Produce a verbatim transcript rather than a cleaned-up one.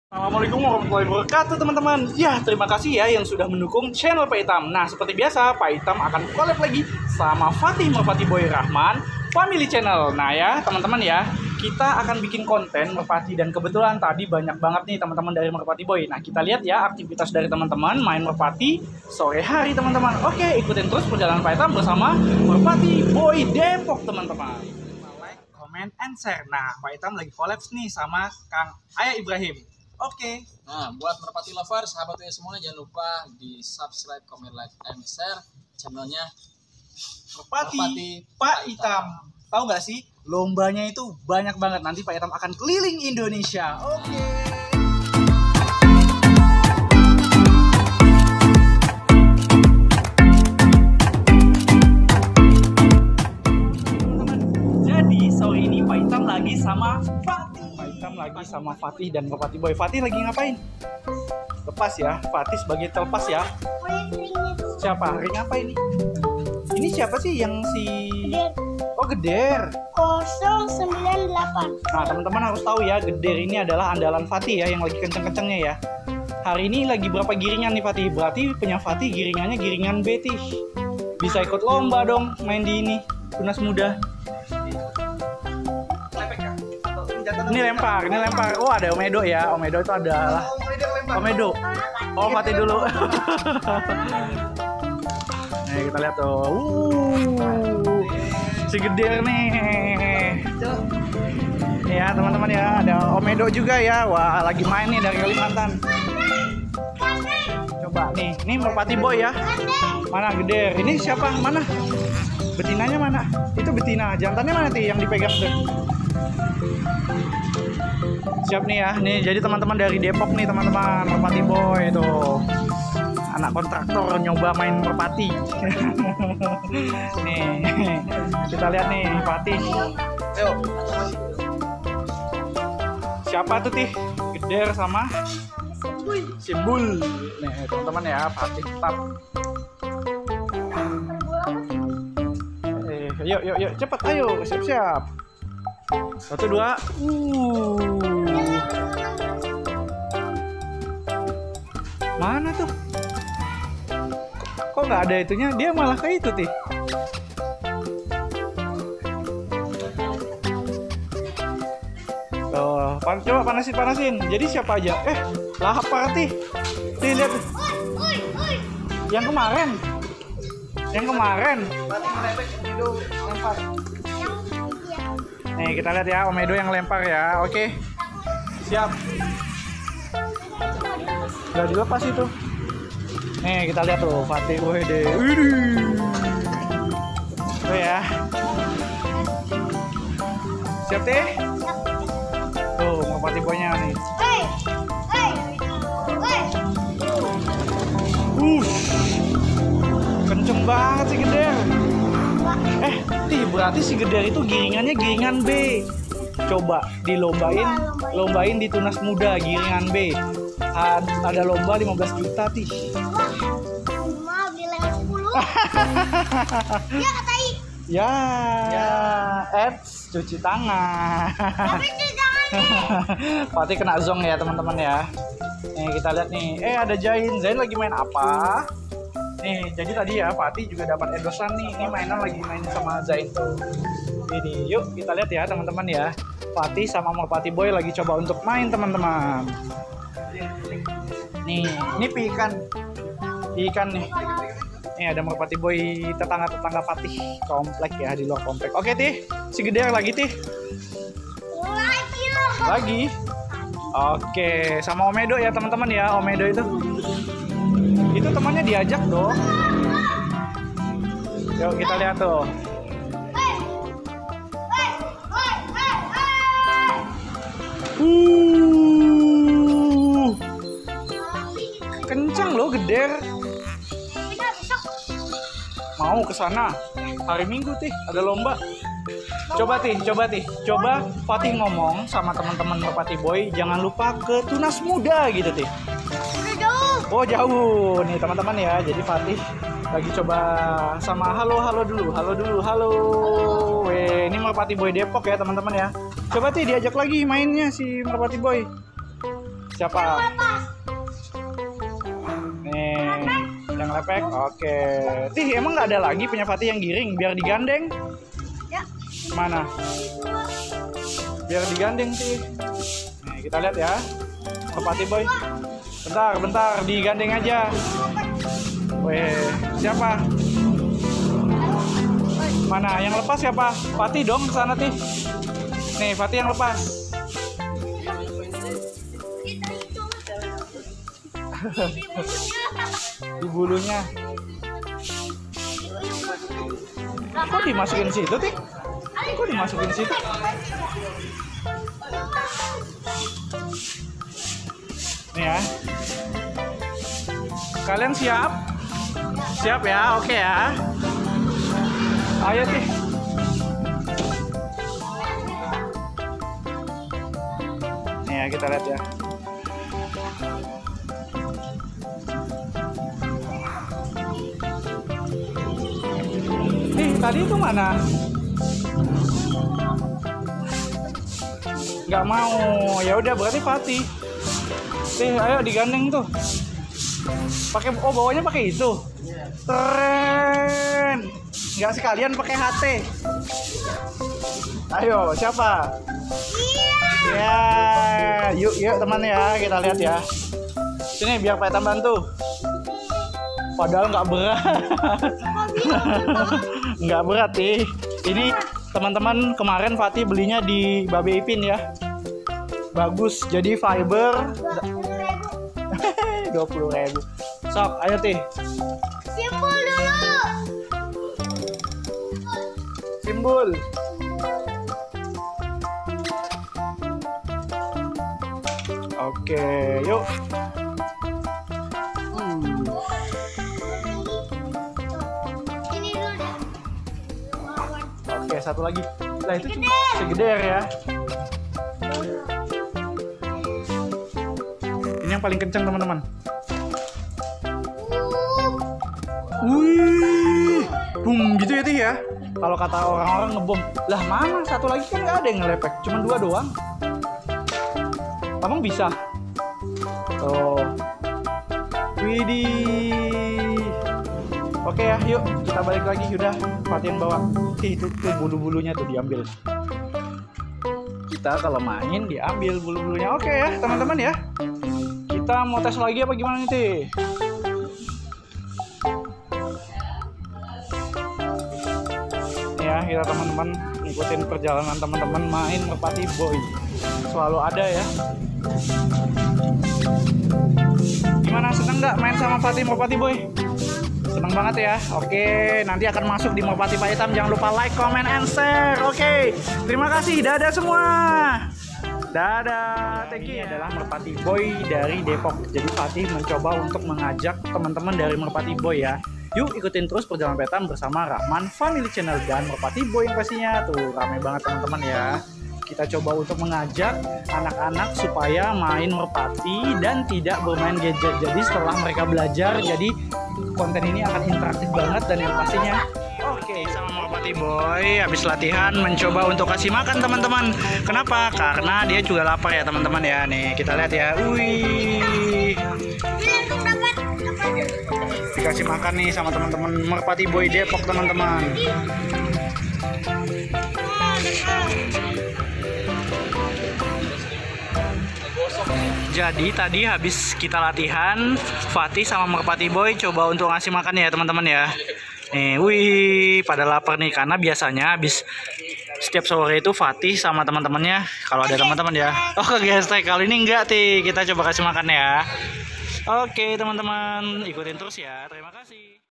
Assalamualaikum warahmatullahi wabarakatuh teman-teman. Ya, terima kasih ya yang sudah mendukung channel Pak Itam. Nah, seperti biasa Pak Itam akan collab lagi sama Fatih Merpati Boy Rahman Family Channel. Nah ya teman-teman ya, kita akan bikin konten Merpati. Dan kebetulan tadi banyak banget nih teman-teman dari Merpati Boy. Nah, kita lihat ya aktivitas dari teman-teman main Merpati sore hari teman-teman. Oke, ikutin terus perjalanan Pak Itam bersama Merpati Boy Depok teman-teman. Like, comment, and share. Nah, Pak Itam lagi collab nih sama Kang Ayah Ibrahim. Oke. Okay. Nah, buat Merpati lover, sahabat W semuanya, jangan lupa di subscribe, comment, like, and share channelnya Merpati, Merpati Pak Itam. Tahu nggak sih, lombanya itu banyak banget. Nanti Pak Itam akan keliling Indonesia. Oke. Okay. Jadi sore ini Pak Itam lagi sama Fatih. Pak Itam lagi sama Fatih dan Merpati Boy. Fatih lagi ngapain? Lepas ya, Fatih sebagai telepas ya. Siapa? Ring apa ini? Ini siapa sih yang si... Geder. Oh, Geder. nol sembilan delapan. Nah, teman-teman harus tahu ya, Geder ini adalah andalan Fatih ya, yang lagi kenceng-kencengnya ya. Hari ini lagi berapa giringan nih Fatih? Berarti punya Fatih giringannya giringan B T. Bisa ikut lomba dong main di ini, Tunas Muda. Ini lempar, ini lempar. Oh, ada Omedo ya. Omedo itu adalah Omedo. Oh, Fatih dulu. Nih, kita lihat tuh. Uh, si Geder nih. Nih ya, teman-teman ya. Ada Omedo juga ya. Wah, lagi main nih dari Kalimantan. Coba nih. Ini Merpati Boy ya. Mana Geder? Ini siapa? Mana? Betinanya mana? Itu betina. Jantannya mana sih yang dipegang tuh? Siap nih ya, nih jadi teman-teman dari Depok nih teman-teman, Merpati Boy itu anak kontraktor nyoba main Merpati. Nih kita lihat nih Fatih. Ayo. Siapa tuh Tih? Geder sama Simbul. Nih teman-teman ya, Fatih tetap. Eh, yuk yuk yuk cepet ayo, siap-siap. Satu dua, uh, mana tuh? Kok nggak ada itunya? Dia malah ke itu Tih. Tuh, pan coba panasin panasin. Jadi siapa aja? Eh, lapar Tih. Tih lihat. Yang kemarin, yang kemarin. Nih kita lihat ya, Omedo yang lempar ya. Oke. Siap. Udah dilepas itu. Nih kita lihat tuh Fatih Wede. Widih. Tuh ya. Siap Teh? Tuh Merpati Boy-nya nih. Uh. Kenceng banget sih Geder. Eh, Tih, berarti si Geder itu giringannya giringan B. Coba dilombain, lombain di Tunas Muda giringan B. Ada lomba lima belas juta, Tih. Mau bilang sepuluh. Ya katai. Ya. Ya. Eits, cuci tangan. Tapi cuci tangan nih. Fatih kena zong ya, teman-teman ya. Nih, kita lihat nih. Eh, ada Zain. Zain lagi main apa? Nih, jadi tadi ya Fatih juga dapat endosan nih. Ini mainan lagi main sama Zain tuh. Ini, yuk kita lihat ya teman-teman ya. Fatih sama Merpati Boy lagi coba untuk main teman-teman. Nih, ini ikan. Ikan nih. Nih ada Merpati Boy tetangga-tetangga Fatih komplek ya, di luar komplek. Oke Tih, si Geder lagi Tih. Lagi loh. Lagi. Oke, sama Omedo ya teman-teman ya. Omedo itu. Itu temannya diajak dong. Yuk kita lihat tuh. Uh, kenceng loh Geder. Mau ke sana hari Minggu Tih, ada lomba. Coba Tih, coba Tih, coba Fatih ngomong sama teman-teman Merpati Boy, jangan lupa ke Tunas Muda gitu Tih. Oh jauh nih teman-teman ya. Jadi Fatih lagi coba sama halo halo dulu, halo dulu, halo. Weh, ini Merpati Boy Depok ya teman-teman ya. Coba Tih diajak lagi mainnya si Merpati Boy. Siapa? Lepas. Nih, yang lepek. Oke. Tih, emang nggak ada lagi punya Fatih yang giring biar digandeng? Ya. Mana? Biar digandeng sih. Nih, kita lihat ya. Merpati boy. Bentar, bentar, digandeng aja. Weh, siapa? Mana? Yang lepas siapa? Fatih dong, ke sana Tih. Nih, Fatih yang lepas. Di bulunya. Kok dimasukin situ, Tih? Kok dimasukin situ? Nih ya. Kalian siap? Siap ya? Oke ya. Ayo, Tih. Nih ya, kita lihat ya. Nih, tadi itu mana? Nggak mau. Ya udah, berarti Fatih. Nih, ayo digandeng tuh. Pakai oh bawahnya pakai itu. Keren. Nggak sekalian pakai H T. Ayo, siapa? Ya, yuk yuk teman ya, kita lihat ya. Sini biar Pak Etam bantu. Padahal nggak berat. Nggak berat nih. Ini teman-teman kemarin Fatih belinya di Babe Ipin ya. Bagus, jadi fiber dua puluh ribu. Sok, ayo Tih. Simbol dulu. Simbol. Oke, yuk. Hmm. Ini dulu deh. Oke, satu lagi. Lah itu cuma segeder ya. Ini yang paling kencang teman-teman. Wih, boom gitu ya Tih ya. Kalau kata orang-orang ngebom. Lah mana? Satu lagi kan nggak ada yang ngelepek, cuma dua doang. Abang bisa. Tuh. Widih. Oke ya, yuk kita balik lagi. Udah, Fatih yang bawa. Ih, itu tuh bulu-bulunya tuh diambil. Kita kalau main diambil bulu-bulunya. Oke ya, teman-teman ya. Kita mau tes lagi apa gimana nih, Tih? Ya, kita teman-teman ngikutin perjalanan teman-teman main Merpati Boy. Selalu ada ya. Gimana, seneng nggak main sama Fatih Merpati Boy? Seneng banget ya. Oke, nanti akan masuk di Merpati Pak Etam. Jangan lupa like, comment, and share. Oke, terima kasih. Dadah semua. Dadah. Thank you. Ini adalah Merpati Boy dari Depok. Jadi Fatih mencoba untuk mengajak teman-teman dari Merpati Boy ya. Yuk ikutin terus perjalanan Pak Etam bersama Rahman Family Channel dan Merpati Boy yang pastinya. Tuh ramai banget teman-teman ya. Kita coba untuk mengajak anak-anak supaya main merpati dan tidak bermain gadget. Jadi setelah mereka belajar, jadi konten ini akan interaktif banget dan yang pastinya oke, sama Merpati Boy habis latihan mencoba untuk kasih makan teman-teman. Kenapa? Karena dia juga lapar ya teman-teman ya. Nih kita lihat ya. Wih. Dikasih makan nih sama teman-teman Merpati Boy Depok teman-teman. Jadi tadi habis kita latihan, Fatih sama Merpati Boy coba untuk ngasih makan ya teman-teman ya. Nih, wih, pada lapar nih karena biasanya habis setiap sore itu Fatih sama teman-temannya kalau ada teman-teman ya. Oh, ke gestek kali ini enggak Tih, kita coba kasih makan ya. Oke teman-teman, ikutin terus ya. Terima kasih.